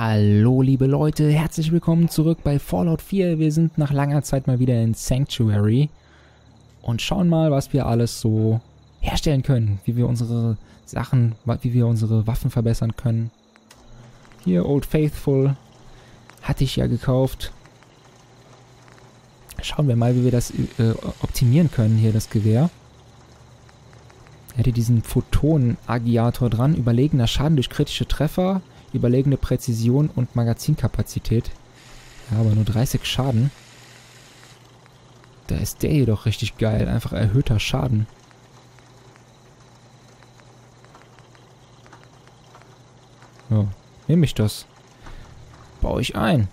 Hallo liebe Leute, herzlich willkommen zurück bei Fallout 4. Wir sind nach langer Zeit mal wieder in Sanctuary und schauen mal, was wir alles so herstellen können, wie wir unsere Sachen, wie wir unsere Waffen verbessern können. Hier Old Faithful hatte ich ja gekauft. Schauen wir mal, wie wir das optimieren können, hier das Gewehr. Er hätte diesen Photon-Agiator dran, überlegener Schaden durch kritische Treffer, überlegene Präzision und Magazinkapazität. Ja, aber nur 30 Schaden. Da ist der hier doch richtig geil. Einfach erhöhter Schaden. So, nehme ich das. Baue ich ein.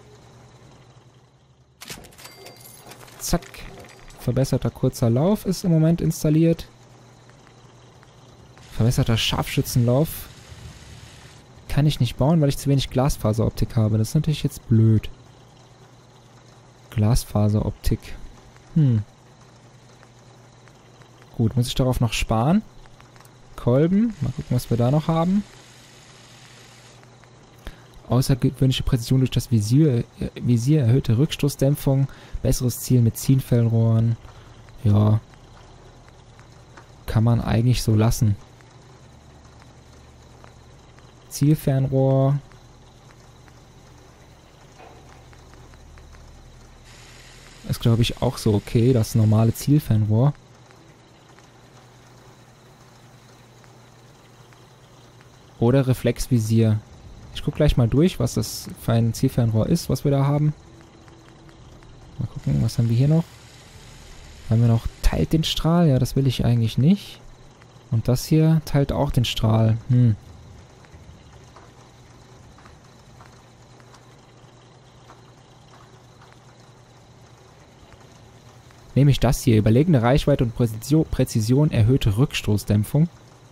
Zack. Verbesserter kurzer Lauf ist im Moment installiert. Verbesserter Scharfschützenlauf kann ich nicht bauen, weil ich zu wenig Glasfaseroptik habe. Das ist natürlich jetzt blöd. Glasfaseroptik. Gut, muss ich darauf noch sparen. Kolben. Mal gucken, was wir da noch haben. Außergewöhnliche Präzision durch das Visier, erhöhte Rückstoßdämpfung, besseres Ziel mit Zielfernrohren. Ja. Kann man eigentlich so lassen. Zielfernrohr. Ist, glaube ich, auch so okay, das normale Zielfernrohr. Oder Reflexvisier. Ich gucke gleich mal durch, was das für ein Zielfernrohr ist, was wir da haben. Mal gucken, was haben wir hier noch? Haben wir noch, teilt den Strahl? Ja, das will ich eigentlich nicht. Und das hier teilt auch den Strahl. Nehme ich das hier. Überlegene Reichweite und Präzision, erhöhte Rückstoßdämpfung.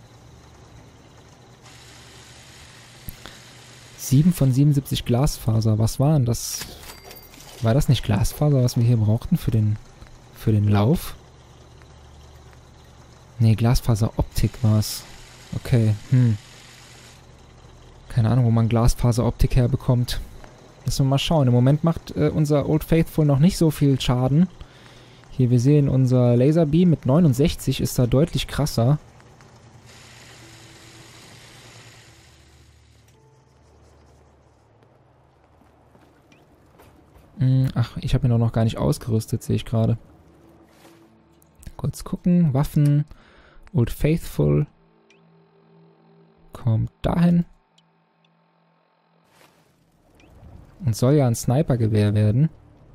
7 von 77 Glasfaser. Was war denn das? War das nicht Glasfaser, was wir hier brauchten für den Lauf? Nee, Glasfaseroptik war es. Okay, Keine Ahnung, wo man Glasfaseroptik herbekommt. Müssen wir mal schauen. Im Moment macht unser Old Faithful noch nicht so viel Schaden. Hier, wir sehen, unser Laserbeam mit 69 ist da deutlich krasser. Ach, ich habe ihn auch noch gar nicht ausgerüstet, sehe ich gerade. Kurz gucken. Waffen. Old Faithful. Kommt dahin. Und soll ja ein Snipergewehr werden.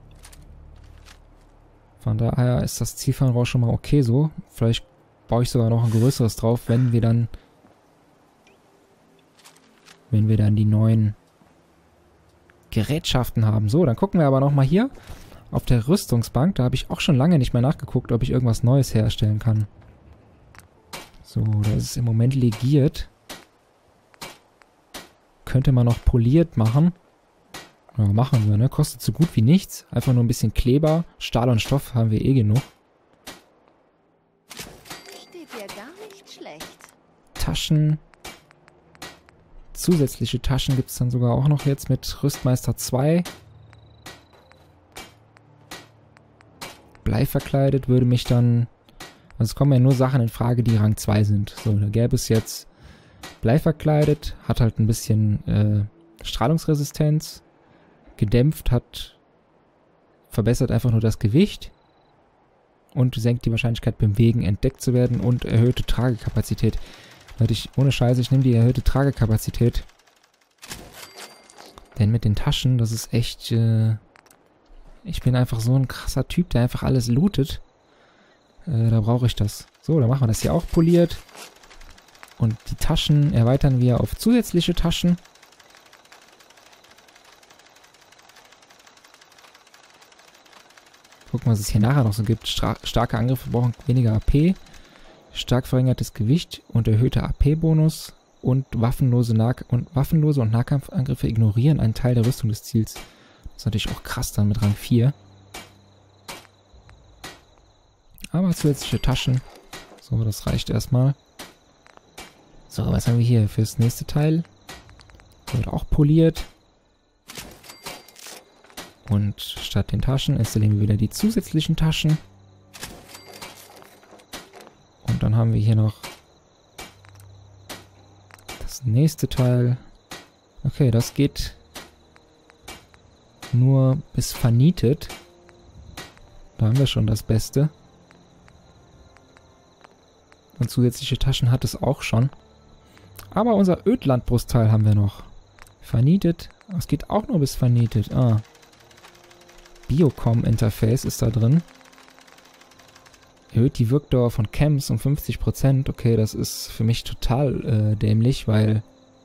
Von daher ist das Zielfernrohr schon mal okay so. Vielleicht baue ich sogar noch ein größeres drauf, wenn wir dann die neuen Gerätschaften haben. So, dann gucken wir aber nochmal hier auf der Rüstungsbank. Da habe ich auch schon lange nicht mehr nachgeguckt, ob ich irgendwas Neues herstellen kann. So, da ist es im Moment legiert. Könnte man noch poliert machen. Ja, machen wir, ne? Kostet so gut wie nichts. Einfach nur ein bisschen Kleber. Stahl und Stoff haben wir eh genug. Steht dir gar nicht schlecht. Taschen. Zusätzliche Taschen gibt es dann sogar auch noch jetzt mit Rüstmeister 2. Blei verkleidet würde mich dann... Also es kommen ja nur Sachen in Frage, die Rang 2 sind. So, da gäbe es jetzt Blei verkleidet. Hat halt ein bisschen Strahlungsresistenz. Gedämpft, verbessert einfach nur das Gewicht und senkt die Wahrscheinlichkeit beim Wegen entdeckt zu werden und erhöhte Tragekapazität. Leute, ohne Scheiße, ich nehme die erhöhte Tragekapazität. Denn mit den Taschen, das ist echt, ich bin einfach so ein krasser Typ, der einfach alles lootet. Da brauche ich das. So, dann machen wir das hier auch poliert. Und die Taschen erweitern wir auf zusätzliche Taschen. Gucken, was es hier nachher noch so gibt. Starke Angriffe brauchen weniger AP. Stark verringertes Gewicht und erhöhter AP-Bonus. Und waffenlose und Nahkampfangriffe ignorieren einen Teil der Rüstung des Ziels. Das ist natürlich auch krass dann mit Rang 4. Aber zusätzliche Taschen. So, das reicht erstmal. So, was haben wir hier fürs nächste Teil? Wird auch poliert. Und statt den Taschen installieren wir wieder die zusätzlichen Taschen. Und dann haben wir hier noch das nächste Teil. Okay, das geht nur bis vernietet. Da haben wir schon das Beste. Und zusätzliche Taschen hat es auch schon. Aber unser Ödlandbrustteil haben wir noch. Vernietet. Es geht auch nur bis vernietet. Ah. Biocom-Interface ist da drin. Erhöht die Wirkdauer von Chems um 50%. Okay, das ist für mich total dämlich, weil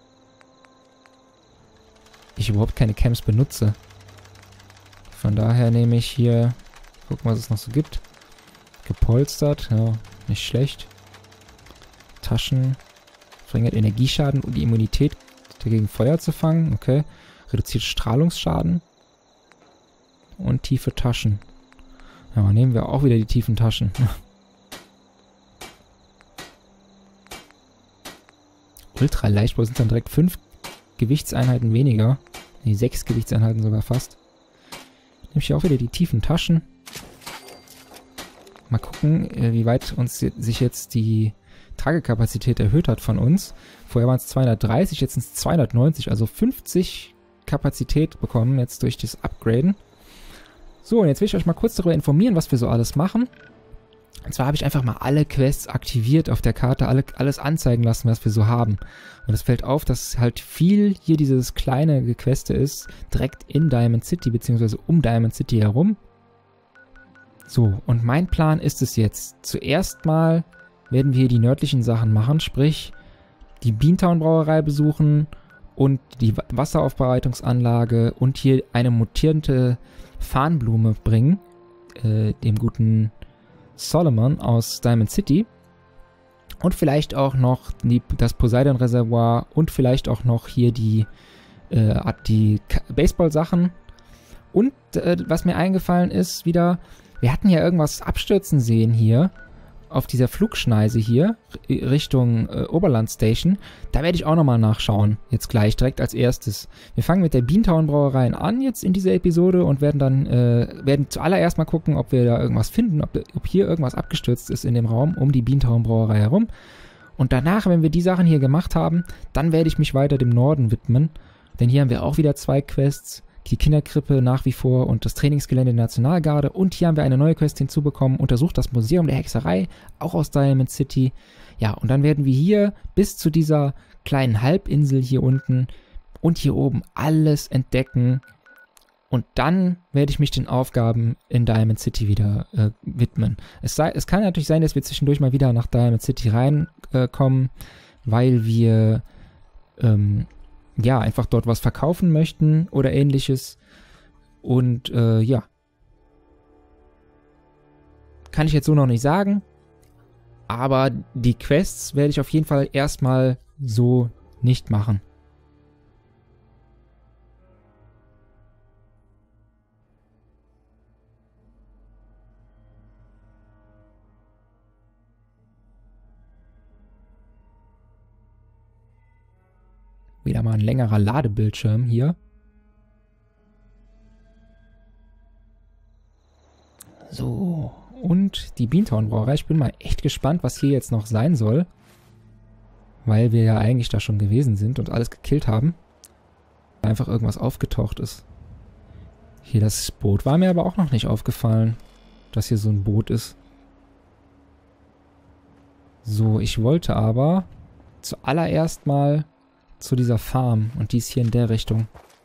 ich überhaupt keine Chems benutze. Von daher nehme ich hier, gucken, was es noch so gibt. Gepolstert, ja, nicht schlecht. Taschen, verringert Energieschaden und die Immunität dagegen Feuer zu fangen, okay. Reduziert Strahlungsschaden. Und tiefe Taschen. Ja, nehmen wir auch wieder die tiefen Taschen. Ultra Leichtbau sind dann direkt 5 Gewichtseinheiten weniger. Nee, 6 Gewichtseinheiten sogar fast. Nehme ich hier auch wieder die tiefen Taschen. Mal gucken, wie weit uns sich jetzt die Tragekapazität erhöht hat von uns. Vorher waren es 230, jetzt sind es 290, also 50 Kapazität bekommen jetzt durch das Upgraden. So, und jetzt will ich euch mal kurz darüber informieren, was wir so alles machen. Und zwar habe ich einfach mal alle Quests aktiviert auf der Karte, alles anzeigen lassen, was wir so haben. Und es fällt auf, dass halt viel hier dieses kleine Gequeste ist, direkt in Diamond City, beziehungsweise um Diamond City herum. So, und mein Plan ist es jetzt. Zuerst mal werden wir hier die nördlichen Sachen machen, sprich die Beantown Brauerei besuchen und die Wasseraufbereitungsanlage und hier eine mutierte Farnblume bringen, dem guten Solomon aus Diamond City. Und vielleicht auch noch das Poseidon-Reservoir und vielleicht auch noch hier die Baseball-Sachen. Und was mir eingefallen ist, wieder, wir hatten ja irgendwas abstürzen sehen hier auf dieser Flugschneise hier Richtung Oberland Station. Da werde ich auch nochmal nachschauen, jetzt gleich, direkt als erstes. Wir fangen mit der Beantown Brauerei an jetzt in dieser Episode und werden zuallererst mal gucken, ob wir da irgendwas finden, ob hier irgendwas abgestürzt ist in dem Raum um die Beantown Brauerei herum. Und danach, wenn wir die Sachen hier gemacht haben, dann werde ich mich weiter dem Norden widmen, denn hier haben wir auch wieder 2 Quests. Die Kinderkrippe nach wie vor und das Trainingsgelände der Nationalgarde. Und hier haben wir eine neue Quest hinzubekommen. Untersucht das Museum der Hexerei, auch aus Diamond City. Ja, und dann werden wir hier bis zu dieser kleinen Halbinsel hier unten und hier oben alles entdecken. Und dann werde ich mich den Aufgaben in Diamond City wieder widmen. Es kann natürlich sein, dass wir zwischendurch mal wieder nach Diamond City reinkommen, weil wir ja, einfach dort was verkaufen möchten oder ähnliches. Und ja. Kann ich jetzt so noch nicht sagen. Aber die Quests werde ich auf jeden Fall erstmal so nicht machen. Wieder mal ein längerer Ladebildschirm hier. So, und die Beantown Brauerei. Ich bin mal echt gespannt, was hier jetzt noch sein soll. Weil wir ja eigentlich da schon gewesen sind und alles gekillt haben. Einfach irgendwas aufgetaucht ist. Hier das Boot war mir aber auch noch nicht aufgefallen, dass hier so ein Boot ist. So, ich wollte aber zuallererst mal zu dieser Farm und die ist hier in der Richtung.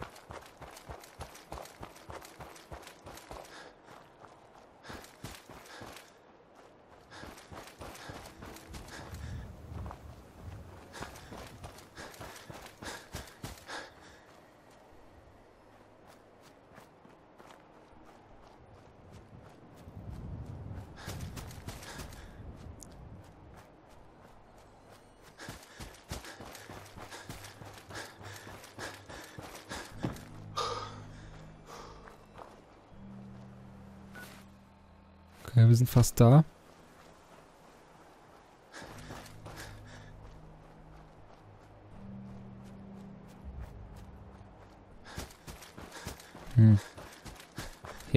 Okay, wir sind fast da.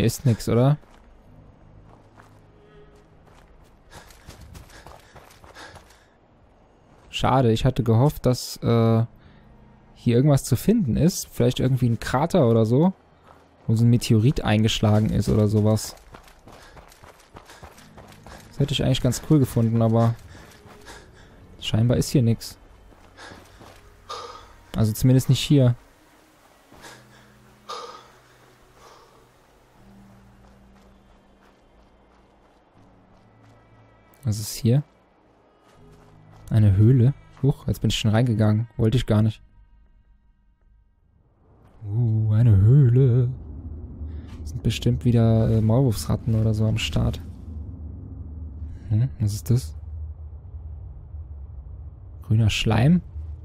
ist nix, oder? Schade, ich hatte gehofft, dass hier irgendwas zu finden ist. Vielleicht irgendwie ein Krater oder so. Wo so ein Meteorit eingeschlagen ist oder sowas. Das hätte ich eigentlich ganz cool gefunden, aber scheinbar ist hier nichts. Also zumindest nicht hier. Was ist hier? Eine Höhle? Huch, jetzt bin ich schon reingegangen. Wollte ich gar nicht. Eine Höhle. Sind bestimmt wieder Maulwurfsratten oder so am Start. Was ist das? Grüner Schleim?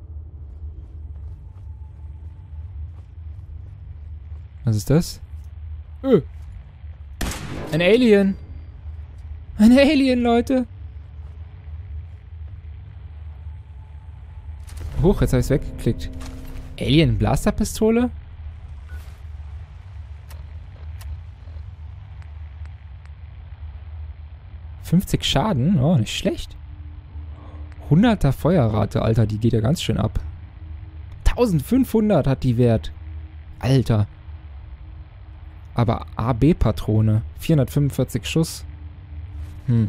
Was ist das? Ein Alien! Ein Alien, Leute! Huch, jetzt habe ich es weggeklickt. Alien Blasterpistole? $50 Schaden? Oh, nicht schlecht. 100er Feuerrate, Alter, die geht ja ganz schön ab. 1500 hat die Wert. Alter. Aber AB-Patrone. 445 Schuss. Wenn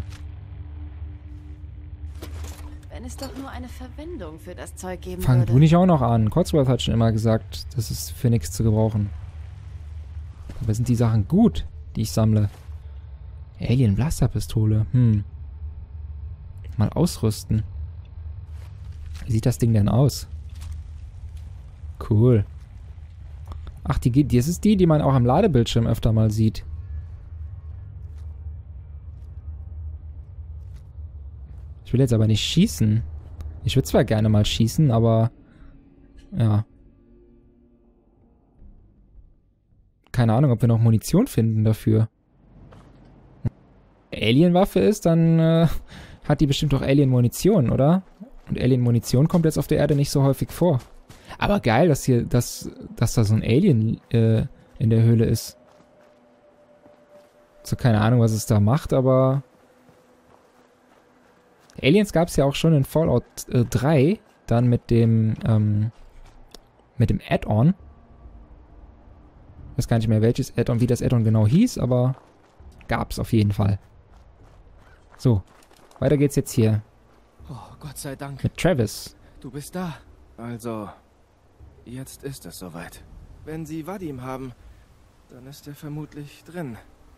es doch nur eine Verwendung für das Zeug geben Fang würde. du nicht auch noch an. Codsworth hat schon immer gesagt, das ist für nichts zu gebrauchen. Aber sind die Sachen gut, die ich sammle? Alien Blasterpistole. Mal ausrüsten. Wie sieht das Ding denn aus? Cool. Ach, das ist die man auch am Ladebildschirm öfter mal sieht. Ich will jetzt aber nicht schießen. Ich würde zwar gerne mal schießen, aber... Ja. Keine Ahnung, ob wir noch Munition finden dafür. Alien-Waffe ist, dann hat die bestimmt auch Alien-Munition, oder? Und Alien-Munition kommt jetzt auf der Erde nicht so häufig vor. Aber geil, dass da so ein Alien in der Höhle ist. So, keine Ahnung, was es da macht, aber... Aliens gab es ja auch schon in Fallout 3, dann mit dem Add-on. Ich weiß gar nicht mehr, welches Add-on, wie das Add-on genau hieß, aber gab's auf jeden Fall. So, weiter geht's jetzt hier. Oh, Gott sei Dank. Mit Travis. Du bist da. Also, jetzt ist es soweit. Wenn Sie Vadim haben, dann ist er vermutlich drin.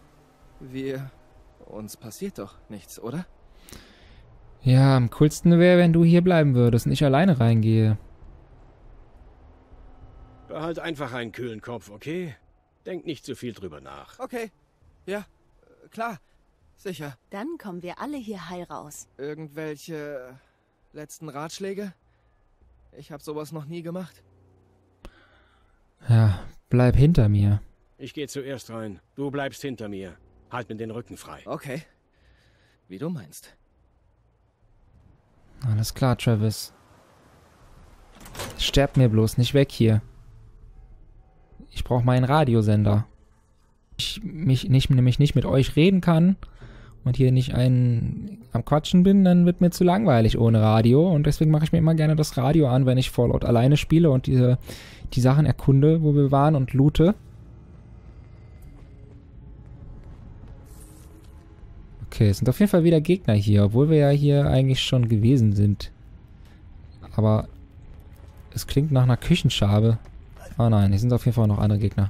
Uns passiert doch nichts, oder? Ja, am coolsten wäre, wenn du hier bleiben würdest und ich alleine reingehe. Behalt einfach einen kühlen Kopf, okay? Denk nicht zu viel drüber nach. Okay. Ja, klar. Sicher. Dann kommen wir alle hier heil raus. Irgendwelche letzten Ratschläge? Ich habe sowas noch nie gemacht. Ja, bleib hinter mir. Ich gehe zuerst rein. Du bleibst hinter mir. Halt mir den Rücken frei. Okay. Wie du meinst. Alles klar, Travis. Sterb mir bloß nicht weg hier. Ich brauche meinen Radiosender. Ich nämlich nicht mit euch reden kann und hier nicht am Quatschen bin, dann wird mir zu langweilig ohne Radio. Und deswegen mache ich mir immer gerne das Radio an, wenn ich Fallout alleine spiele und die Sachen erkunde, wo wir waren und loote. Okay, es sind auf jeden Fall wieder Gegner hier, obwohl wir ja hier eigentlich schon gewesen sind. Aber es klingt nach einer Küchenschabe. Oh nein, hier sind auf jeden Fall noch andere Gegner.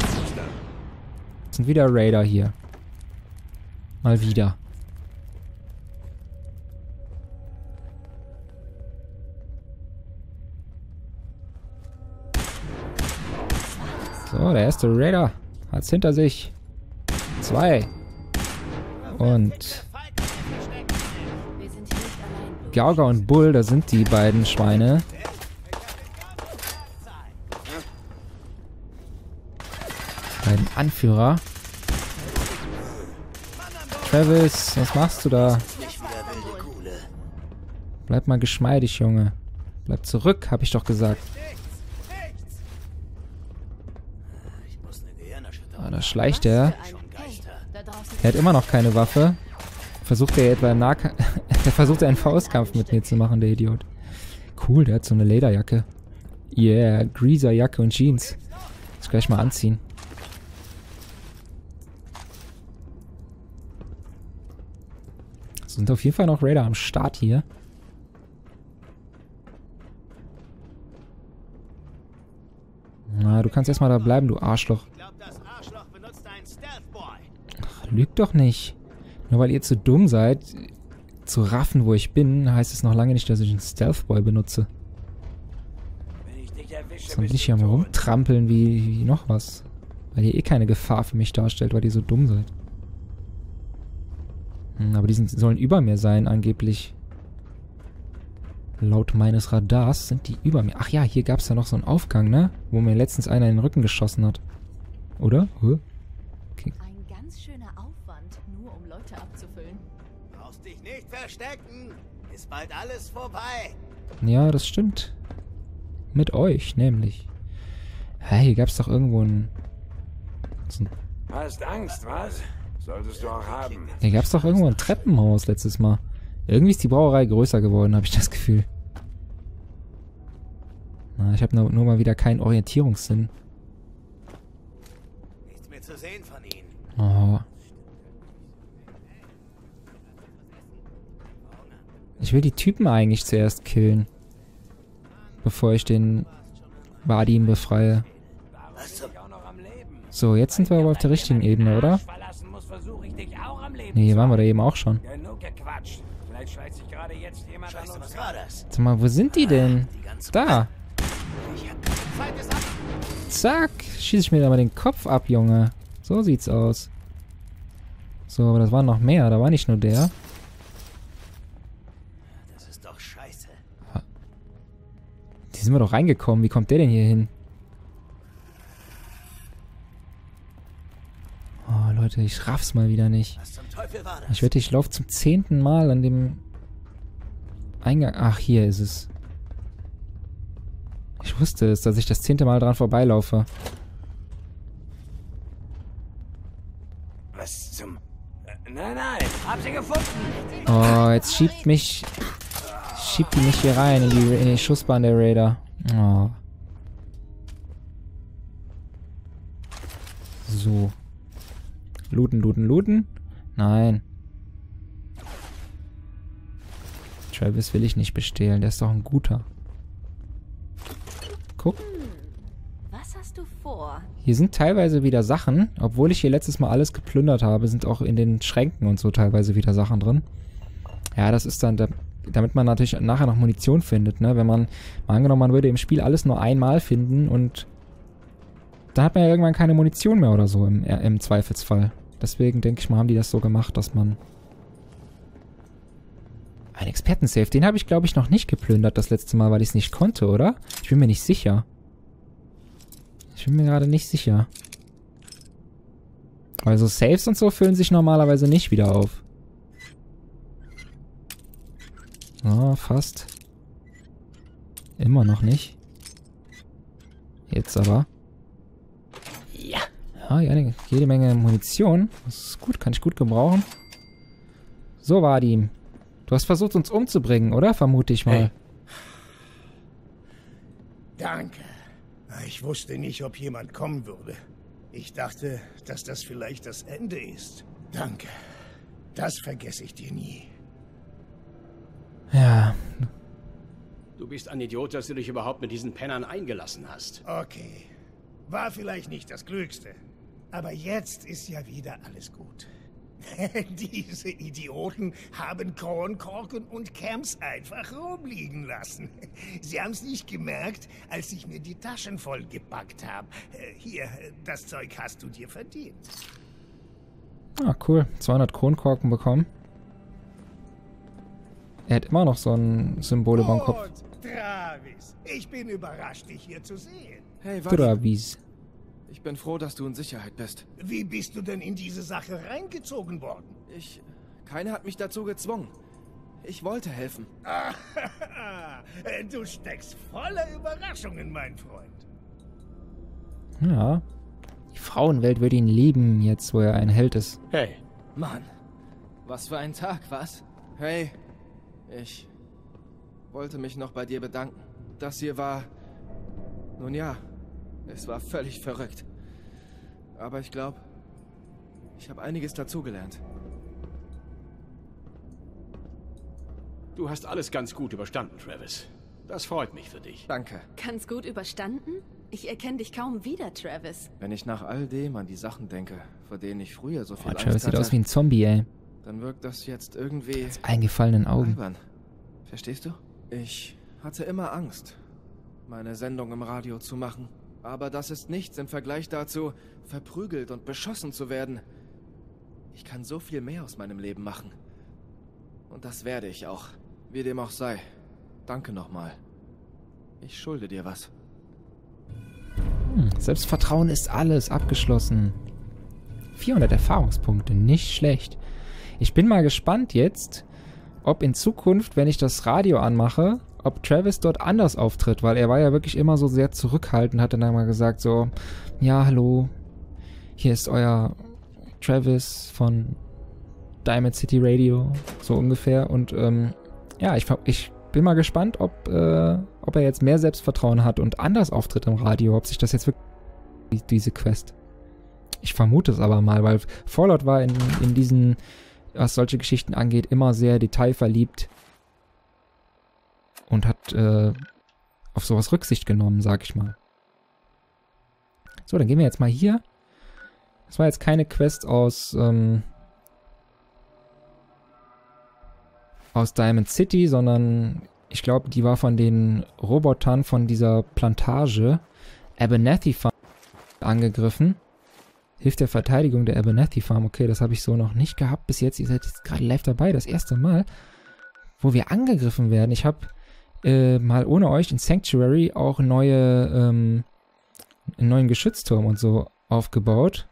Es sind wieder Raider hier. Mal wieder. So, der erste Raider hat's hinter sich. 2. Und Wir sind hier nicht allein. Gauger und Bull, da sind die beiden Schweine. Beiden Anführer. Travis, was machst du da? Bleib mal geschmeidig, Junge. Bleib zurück, hab ich doch gesagt. Ah, da Da schleicht er. Hey, da draußen Er hat immer noch keine Waffe. Versucht er etwa im Nahkampf... Der versucht einen Faustkampf mit mir zu machen, der Idiot. Cool, der hat so eine Lederjacke. Yeah, Greaser-Jacke und Jeans. Muss ich gleich mal anziehen. Sind auf jeden Fall noch Raider am Start hier. Na, du kannst erstmal da bleiben, du Arschloch. Ich glaube, das Arschloch benutzt einen Stealth-Boy. Ach, lügt doch nicht. Nur weil ihr zu dumm seid, zu raffen, wo ich bin, heißt es noch lange nicht, dass ich einen Stealth-Boy benutze. Wenn ich dich erwische, Sonst nicht hier am rumtrampeln wie noch was. Weil ihr eh keine Gefahr für mich darstellt, weil ihr so dumm seid. Aber die sollen über mir sein, angeblich. Laut meines Radars sind die über mir. Ach ja, hier gab es ja noch so einen Aufgang, ne? Wo mir letztens einer in den Rücken geschossen hat. Oder? Okay. ein ganz schöner Aufwand, nur um Leute abzufüllen. brauchst dich nicht verstecken. Ist bald alles vorbei. Ja, das stimmt. Mit euch, nämlich. Hey, hier gab es doch irgendwo ein... So ein Hast Angst, was? Solltest du auch haben. hier gab es doch irgendwo ein Treppenhaus letztes Mal. Irgendwie ist die Brauerei größer geworden, habe ich das Gefühl. Na, ich habe nur mal wieder keinen Orientierungssinn. Nichts mehr zu sehen von ihnen. Oh. Ich will die Typen eigentlich zuerst killen. Bevor ich den Vadim befreie. So, jetzt sind wir aber auf der richtigen Ebene, oder? Nee, hier waren wir da eben auch schon. Genug gequatscht. Vielleicht schleicht sich gerade jetzt jemand an Scheiße, uns was war das? Sag mal, wo sind die denn? Die ganze Da. Ich hab keine Zeit, es ab. Zack. Schieße ich mir da mal den Kopf ab, Junge. So sieht's aus. So, aber das waren noch mehr. Da war nicht nur der. Das ist doch scheiße. Die sind wir doch reingekommen. Wie kommt der denn hier hin? Oh, Leute, ich raff's mal wieder nicht. Was zum Teufel war das? Ich wette, ich laufe zum 10. Mal an dem Eingang. Ach, hier ist es. Ich wusste es, dass ich das 10. Mal dran vorbeilaufe. Was zum... Nein, hab sie gefunden. Oh, jetzt schiebt die mich hier rein in die Schussbahn der Raider. Oh. So. Looten. Nein. Travis will ich nicht bestehlen, der ist doch ein guter. Guck, Was hast du vor? hier sind teilweise wieder Sachen. Obwohl ich hier letztes Mal alles geplündert habe, sind auch in den Schränken und so teilweise wieder Sachen drin. Ja, das ist dann, damit man natürlich nachher noch Munition findet, ne? Wenn man, mal angenommen, man würde im Spiel alles nur einmal finden und da hat man ja irgendwann keine Munition mehr oder so im Zweifelsfall. Deswegen denke ich mal, haben die das so gemacht, dass man... Ein Expertensafe, den habe ich, glaube ich, noch nicht geplündert das letzte Mal, weil ich es nicht konnte, oder? Ich bin mir nicht sicher. Ich bin mir gerade nicht sicher. Also Safes und so füllen sich normalerweise nicht wieder auf. Oh, fast. Immer noch nicht. Jetzt aber. Ja, jede Menge Munition. Das ist gut, kann ich gut gebrauchen. So, Vadim. Du hast versucht, uns umzubringen, oder? Vermute ich mal. Hey. Danke. Ich wusste nicht, ob jemand kommen würde. Ich dachte, dass das vielleicht das Ende ist. Danke. Das vergesse ich dir nie. Ja. Du bist ein Idiot, dass du dich überhaupt mit diesen Pennern eingelassen hast. Okay. War vielleicht nicht das Klügste. Aber jetzt ist ja wieder alles gut. Diese Idioten haben Kronkorken und Camps einfach rumliegen lassen. Sie haben es nicht gemerkt, als ich mir die Taschen vollgepackt habe. Hier, das Zeug hast du dir verdient. Ah, cool. 200 Kronkorken bekommen. Er hat immer noch so ein Symbol über dem Kopf. Und Travis, ich bin überrascht, dich hier zu sehen. Hey, Vadim. Travis. Ich bin froh, dass du in Sicherheit bist. Wie bist du denn in diese Sache reingezogen worden? Keiner hat mich dazu gezwungen. Ich wollte helfen. Du steckst voller Überraschungen, mein Freund. Ja. Die Die Frauenwelt würde ihn lieben, jetzt wo er ein Held ist. Hey, Mann, was für ein Tag, was? Hey, ich wollte mich noch bei dir bedanken. Das hier war... Nun ja, es war völlig verrückt. Aber ich glaube, ich habe einiges dazugelernt. du hast alles ganz gut überstanden, Travis. Das freut mich für dich. Danke. Ganz gut überstanden? Ich erkenne dich kaum wieder, Travis. Wenn ich nach all dem an die Sachen denke, vor denen ich früher so viel Oh, Travis Angst sieht hatte, aus wie ein Zombie, ey. dann wirkt das jetzt irgendwie Eingefallenen Augen. albern. Verstehst du? Ich hatte immer Angst, meine Sendung im Radio zu machen. Aber das ist nichts im Vergleich dazu, verprügelt und beschossen zu werden. Ich kann so viel mehr aus meinem Leben machen. Und das werde ich auch. Wie dem auch sei. Danke nochmal. Ich schulde dir was. Selbstvertrauen ist alles. Abgeschlossen. 400 Erfahrungspunkte. Nicht schlecht. Ich bin mal gespannt jetzt, ob in Zukunft, wenn ich das Radio anmache, ob Travis dort anders auftritt, weil er war ja wirklich immer so sehr zurückhaltend, hat dann einmal gesagt so, ja, hallo, hier ist euer Travis von Diamond City Radio, so ungefähr. Und ja, ich bin mal gespannt, ob er jetzt mehr Selbstvertrauen hat und anders auftritt im Radio, ob sich das jetzt wirklich diese Quest. Ich vermute es aber mal, weil Fallout war in diesen, was solche Geschichten angeht, immer sehr detailverliebt und hat auf sowas Rücksicht genommen, sag ich mal. So, dann gehen wir jetzt mal hier. Das war jetzt keine Quest aus Diamond City, sondern ich glaube, die war von den Robotern von dieser Plantage Abernathy Farm angegriffen. Hilft der Verteidigung der Abernathy Farm. Okay, das habe ich so noch nicht gehabt bis jetzt. Ihr seid jetzt gerade live dabei. Das erste Mal, wo wir angegriffen werden. Ich habe mal ohne euch in Sanctuary auch einen neuen Geschützturm und so aufgebaut.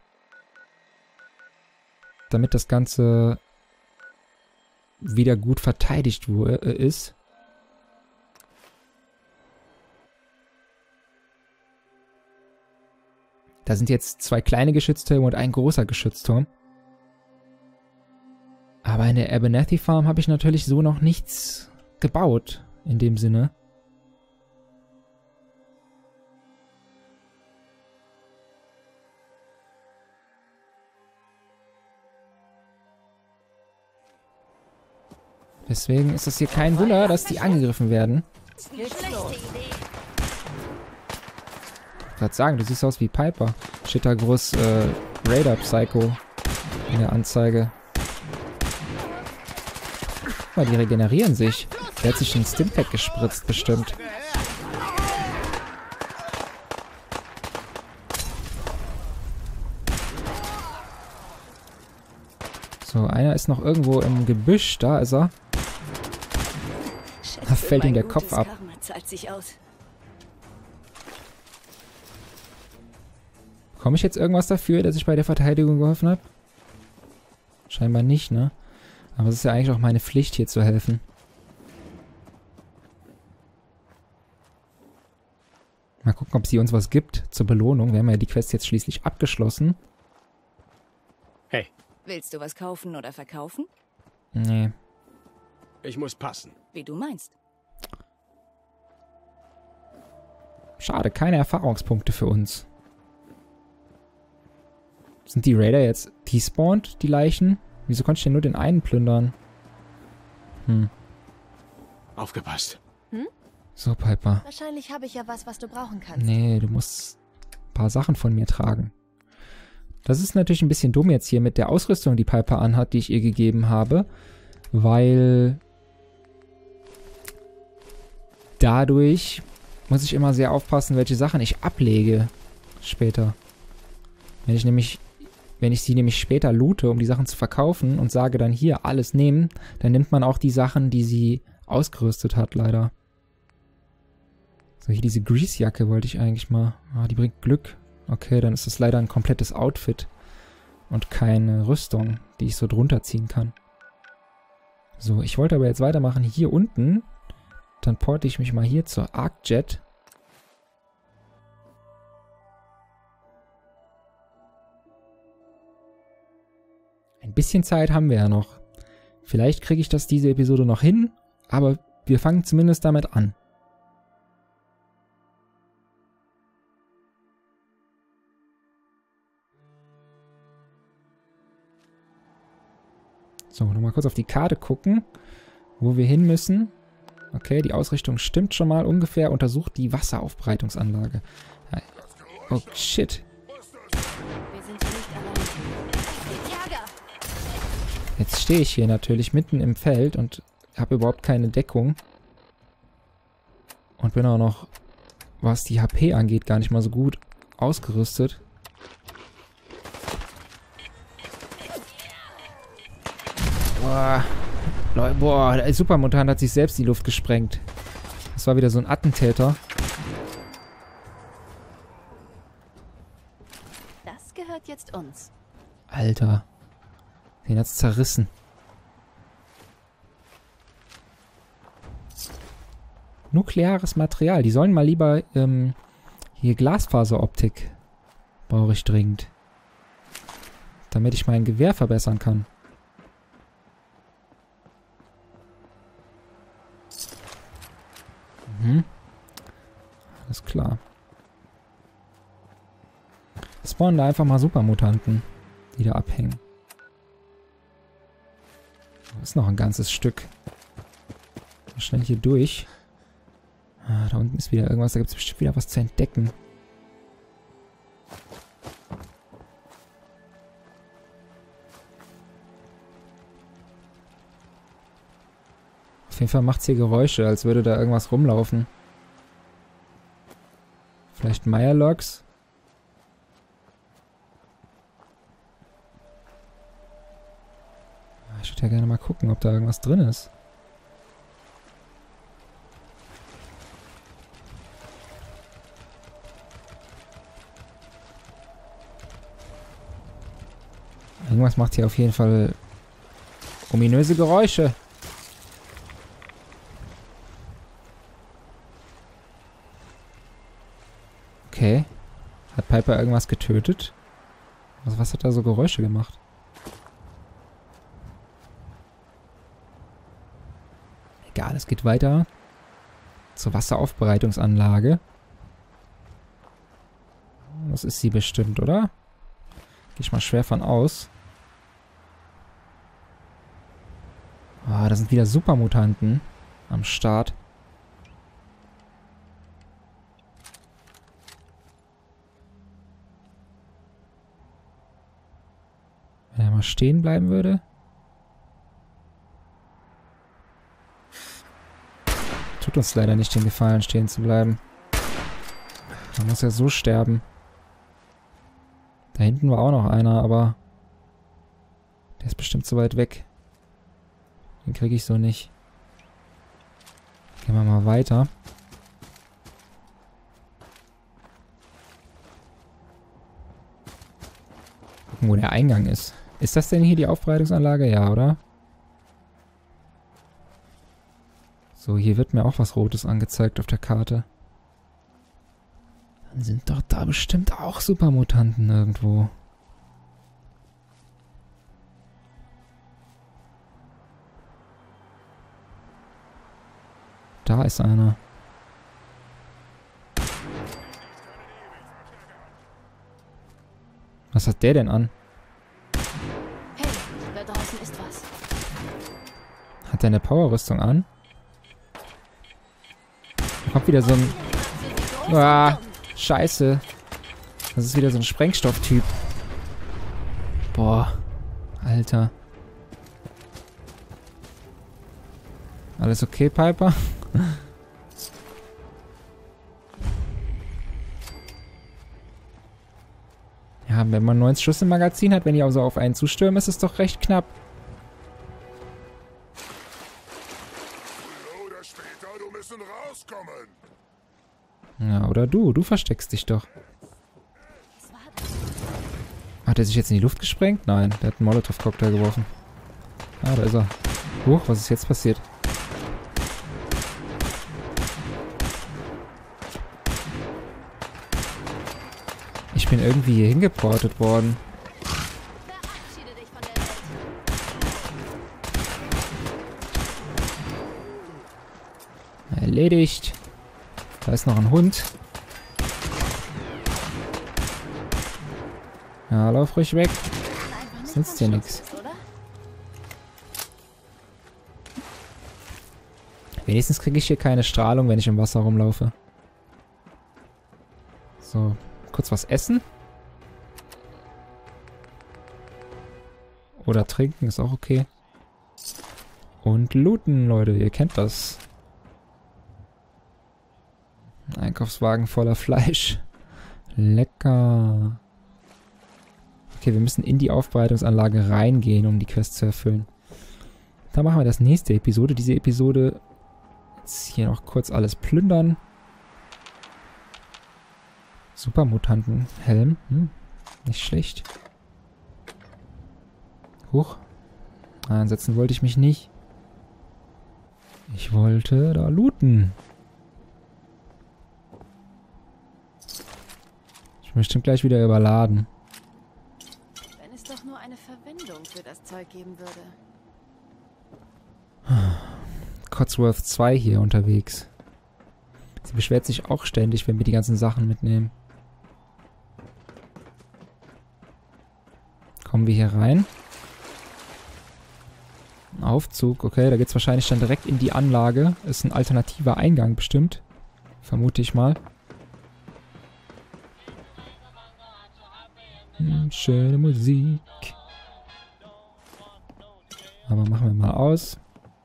Damit das Ganze wieder gut verteidigt ist. Da sind jetzt 2 kleine Geschütztürme und ein großer Geschützturm. Aber in der Abernathy Farm habe ich natürlich so noch nichts gebaut, in dem Sinne. Deswegen ist es hier kein Wunder, dass die angegriffen werden. Ich wollte sagen, du siehst aus wie Piper. Steht da groß Raider Psycho in der Anzeige. Guck mal, die regenerieren sich. Der hat sich ein Stimpack gespritzt, bestimmt. So, einer ist noch irgendwo im Gebüsch. Da ist er. Da fällt ihm der Kopf ab. Bekomme ich jetzt irgendwas dafür, dass ich bei der Verteidigung geholfen habe? Scheinbar nicht, ne? Aber es ist ja eigentlich auch meine Pflicht, hier zu helfen. Mal gucken, ob sie uns was gibt zur Belohnung. Wir haben ja die Quest jetzt schließlich abgeschlossen. Hey, Willst du was kaufen oder verkaufen? Nee. ich muss passen. Wie du meinst. Schade, keine Erfahrungspunkte für uns. Sind die Raider jetzt despawned, die Leichen? Wieso konnte ich denn nur den einen plündern? Aufgepasst. So, Piper. Wahrscheinlich habe ich ja was du brauchen kannst. Nee, du musst ein paar Sachen von mir tragen. Das ist natürlich ein bisschen dumm jetzt hier mit der Ausrüstung, die Piper anhat, die ich ihr gegeben habe. Weil dadurch muss ich immer sehr aufpassen, welche Sachen ich ablege später. Wenn ich sie nämlich später loote, um die Sachen zu verkaufen und sage dann hier, alles nehmen, dann nimmt man auch die Sachen, die sie ausgerüstet hat, leider. So, hier diese Greasejacke wollte ich eigentlich mal. Ah, die bringt Glück. Okay, dann ist das leider ein komplettes Outfit und keine Rüstung, die ich so drunter ziehen kann. So, ich wollte aber jetzt weitermachen hier unten. Dann porte ich mich mal hier zur ArcJet. Ein bisschen Zeit haben wir ja noch. Vielleicht kriege ich das diese Episode noch hin, aber wir fangen zumindest damit an. So, nochmal kurz auf die Karte gucken, wo wir hin müssen. Okay, die Ausrichtung stimmt schon mal ungefähr. Untersucht die Wasseraufbereitungsanlage. Oh, shit. Wir sind hier nicht allein. Jager! Jetzt stehe ich hier natürlich mitten im Feld und habe überhaupt keine Deckung. Und bin auch noch, was die HP angeht, gar nicht mal so gut ausgerüstet. Boah, der Supermutant hat sich selbst die Luft gesprengt. Das war wieder so ein Attentäter. Das gehört jetzt uns. Alter. Den hat's zerrissen. Nukleares Material. Die sollen mal lieber, hier Glasfaseroptik. Brauche ich dringend. Damit ich mein Gewehr verbessern kann. Alles klar. Spawnen da einfach mal Supermutanten, die da abhängen. Das ist noch ein ganzes Stück. Mal schnell hier durch. Da unten ist wieder irgendwas, da gibt es bestimmt wieder was zu entdecken. Auf jeden Fall macht es hier Geräusche, als würde da irgendwas rumlaufen. Vielleicht Mirelurks? Ich würde ja gerne mal gucken, ob da irgendwas drin ist. Irgendwas macht hier auf jeden Fall ominöse Geräusche. Okay. Hat Piper irgendwas getötet? Was hat da so Geräusche gemacht? Egal, es geht weiter zur Wasseraufbereitungsanlage. Das ist sie bestimmt, oder? Gehe ich mal schwer von aus. Ah, da sind wieder Supermutanten am Start. Wenn er mal stehen bleiben würde. Tut uns leider nicht den Gefallen, stehen zu bleiben. Man muss ja so sterben. Da hinten war auch noch einer, aber der ist bestimmt zu weit weg. Den kriege ich so nicht. Gehen wir mal weiter. Gucken, wo der Eingang ist. Ist das denn hier die Aufbereitungsanlage? Ja, oder? So, hier wird mir auch was Rotes angezeigt auf der Karte. Dann sind doch da bestimmt auch Supermutanten irgendwo. Da ist einer. Was hat der denn an? Hey, da draußen ist was. Hat der eine Powerrüstung an? Kommt wieder so ein... Ah, scheiße. Das ist wieder so ein Sprengstofftyp. Boah. Alter. Alles okay, Piper? Ja, wenn man 90 Schuss im Magazin hat, wenn die also auf einen zustürmen, ist es doch recht knapp. Früher oder später, du müssen rauskommen. Ja, oder du. Du versteckst dich doch. Hat er sich jetzt in die Luft gesprengt? Nein, der hat einen Molotow-Cocktail geworfen. Ah, da ist er. Huch, was ist jetzt passiert? Ich bin irgendwie hier hingeportet worden. Verabschiede dich von der Welt. Erledigt. Da ist noch ein Hund. Ja, lauf ruhig weg. Das nützt dir nichts. Wenigstens kriege ich hier keine Strahlung, wenn ich im Wasser rumlaufe. So, kurz was essen. Oder trinken, ist auch okay. Und looten, Leute, ihr kennt das. Ein Einkaufswagen voller Fleisch. Lecker. Okay, wir müssen in die Aufbereitungsanlage reingehen, um die Quest zu erfüllen. Da machen wir das nächste Episode. Diese Episode jetzt hier noch kurz alles plündern. Supermutantenhelm. Nicht schlecht. Huch. Einsetzen wollte ich mich nicht. Ich wollte da looten. Ich bin bestimmt gleich wieder überladen. Wenn es doch nur eine Verwendung für das Zeug geben würde. Codsworth 2 hier unterwegs. Sie beschwert sich auch ständig, wenn wir die ganzen Sachen mitnehmen. Kommen wir hier rein. Aufzug, okay, da geht's wahrscheinlich dann direkt in die Anlage. Ist ein alternativer Eingang bestimmt. Vermute ich mal. Schöne Musik. Aber machen wir mal aus.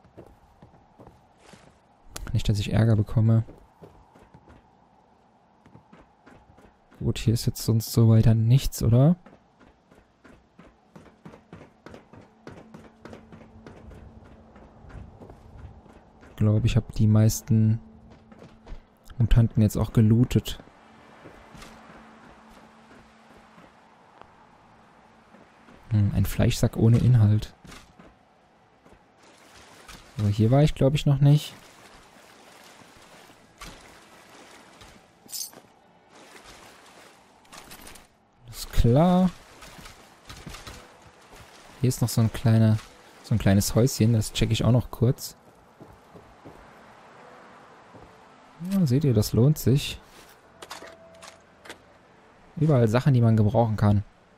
Nicht, dass ich Ärger bekomme. Gut, hier ist jetzt sonst so weiter nichts, oder? Ich glaube, ich habe die meisten Mutanten jetzt auch gelootet. Ein Fleischsack ohne Inhalt. Aber hier war ich, glaube ich, noch nicht. Ist klar. Hier ist noch so ein kleines Häuschen, das checke ich auch noch kurz. Ja, seht ihr, das lohnt sich. Überall Sachen, die man gebrauchen kann.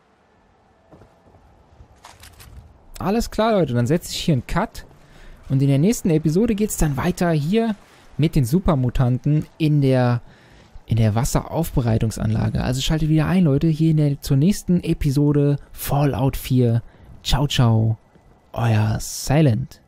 Alles klar, Leute, dann setze ich hier einen Cut. Und in der nächsten Episode geht es dann weiter hier mit den Supermutanten in der Wasseraufbereitungsanlage. Also schaltet wieder ein, Leute, hier zur nächsten Episode Fallout 4. Ciao, ciao, euer Silent.